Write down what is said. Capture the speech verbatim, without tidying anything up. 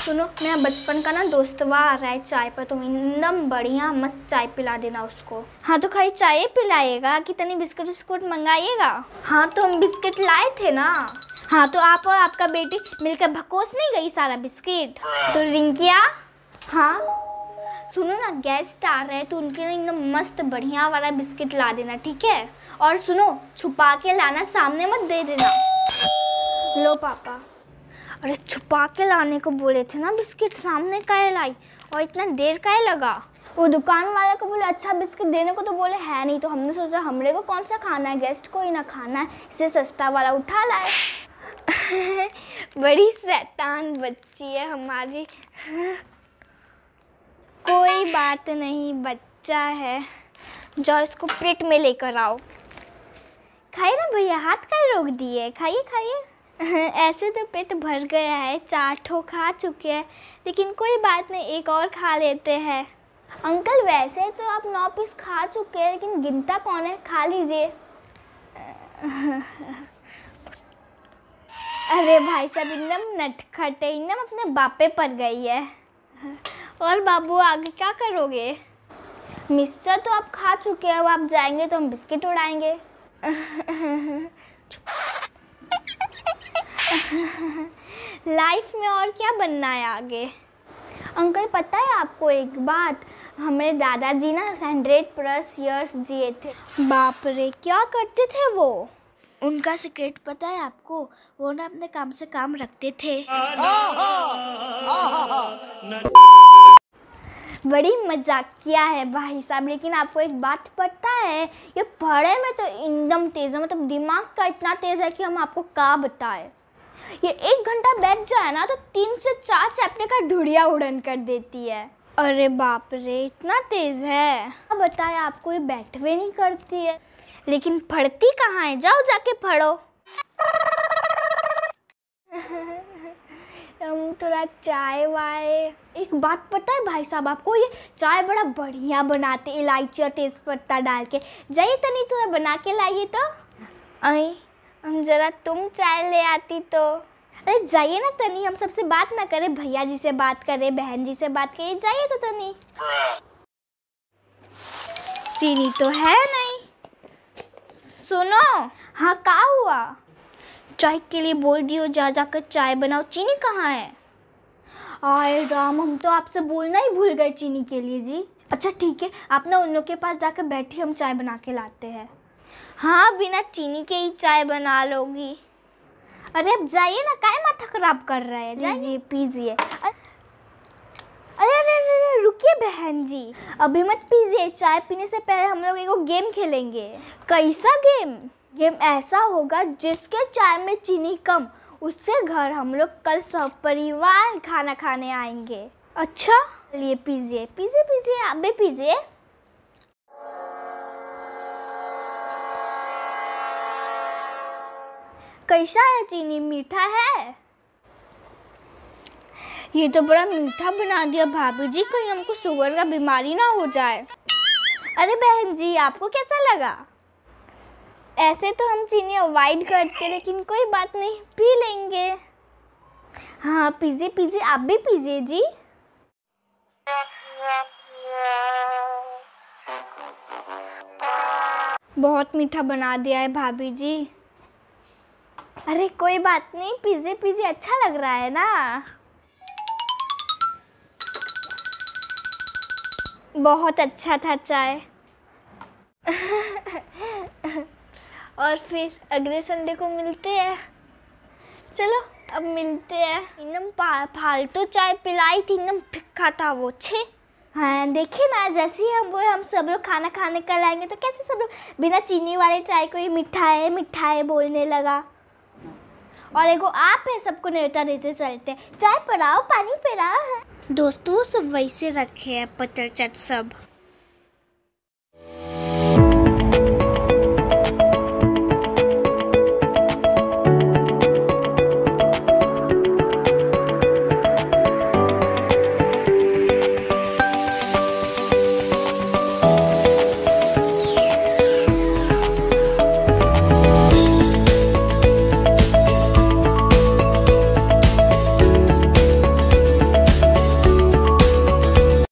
सुनो, मेरा बचपन का ना दोस्तवा आ रहा है चाय पर, तुम एकदम बढ़िया मस्त चाय पिला देना उसको। हाँ तो खाली चाय ही पिलाएगा कि तनी बिस्किट विस्कुट मंगाइएगा? हाँ तो हम बिस्किट लाए थे ना। हाँ तो आप और आपका बेटी मिलकर भकोस नहीं गई सारा बिस्किट? तो रिंकिया, हाँ सुनो ना, गेस्ट आ रहे हैं तो उनके लिए एकदम मस्त बढ़िया वाला बिस्किट ला देना, ठीक है? और सुनो, छुपा के लाना, सामने मत दे देना। लो पापा। अरे छुपा के लाने को बोले थे ना बिस्किट, सामने काहे लाई? और इतना देर काहे लगा? वो दुकान वाले को बोले अच्छा बिस्किट देने को, तो बोले है नहीं, तो हमने सोचा हमरे को कौन सा खाना है, गेस्ट को ही ना खाना है, इसे सस्ता वाला उठा लाए। बड़ी शैतान बच्ची है हमारी। कोई बात नहीं, बच्चा है। जाओ इसको प्लेट में लेकर आओ। खाइए ना भैया, हाथ काहे रोक दिए? खाइए खाइए। ऐसे तो पेट भर गया है, चार ठो खा चुके हैं, लेकिन कोई बात नहीं, एक और खा लेते हैं। अंकल वैसे तो आप नौ पीस खा चुके हैं, लेकिन गिनता कौन है? खा लीजिए। अरे भाई साहब एकदम नटखट है, एकदम अपने बापे पर गई है। और बाबू आगे क्या करोगे? मिक्सचर तो आप खा चुके हैं, अब आप जाएंगे तो हम बिस्किट उड़ाएंगे। लाइफ में और क्या बनना है आगे? अंकल पता है आपको एक बात, हमारे दादाजी ना हंड्रेड प्लस ईयर्स जिए थे। बाप रे, क्या करते थे वो? उनका सीक्रेट पता है आपको? वो ना अपने काम से काम रखते थे। बड़ी मजाकिया है भाई साहब, लेकिन आपको एक बात पता है, ये पढ़े में तो एकदम तेज है, मतलब दिमाग का इतना तेज है कि हम आपको क्या बताएं। ये एक घंटा बैठ जाए ना तो तीन से चार चैप्टर का धुड़िया उड़न कर देती है। अरे बाप रे, इतना तेज है। अब बताए आपको, ये बैठवे नहीं करती है, लेकिन पढ़ती कहाँ है? जाओ जाके पढ़ो। हम थोड़ा चाय वाय। एक बात पता है भाई साहब आपको, ये चाय बड़ा बढ़िया बनाते, इलायची और तेज पत्ता डाल के। जाइए तनी थोड़ा बना के लाइए तो। अरे हम जरा तुम चाय ले आती तो। अरे जाइए ना तनी, हम सबसे बात ना करें, भैया जी से बात करें, बहन जी से बात करें, जाइए तो तनी। चीनी तो है नहीं। सुनो, हाँ क्या हुआ? चाय के लिए बोल दियो, जा जाकर चाय बनाओ। चीनी कहाँ है? आए राम, हम तो आपसे बोलना ही भूल गए चीनी के लिए जी। अच्छा ठीक है, आप ना उन लोग के पास जाकर बैठी, हम चाय बना के लाते हैं। हाँ बिना चीनी के ही चाय बना लोगी? अरे अब जाइए ना, काहे माथा खराब कर रहे हैं, जाइए पीजिए। अरे अरे अरे रुकिए बहन जी, अभी मत पीजिए, चाय पीने से पहले हम लोग एक गेम खेलेंगे। कैसा गेम? गेम ऐसा होगा जिसके चाय में चीनी कम, उससे घर हम लोग कल सब परिवार खाना खाने आएंगे। अच्छा चलिए पीजिए पीजिए पीजिए, आप भी पीजिए। कैसा है चीनी, मीठा है? ये तो बड़ा मीठा बना दिया भाभी जी, कहीं हमको शुगर का बीमारी ना हो जाए। अरे बहन जी, आपको कैसा लगा? ऐसे तो हम चीनी अवॉइड करते, लेकिन कोई बात नहीं, पी लेंगे। हाँ पीजिए पीजिए, आप भी पीजिए जी। बहुत मीठा बना दिया है भाभी जी। अरे कोई बात नहीं, पीजिए पीजिए, अच्छा लग रहा है ना। बहुत अच्छा था चाय। और फिर अगले संडे को मिलते हैं। चलो अब मिलते हैं। एकदम फालतू चाय पिलाई थी, एकदम फिक्का था वो, छे। हाँ देखिए ना, जैसे ही हम वो हम सब लोग खाना खाने का लाएंगे तो कैसे सब लोग बिना चीनी वाले चाय को ही मिठाई मिठाई बोलने लगा। और एगो आप है, सबको न्योता देते चलते, चाय पिलाओ, पानी पिलाओ। दोस्तों सब वैसे रखे हैं पत्थर चट सब।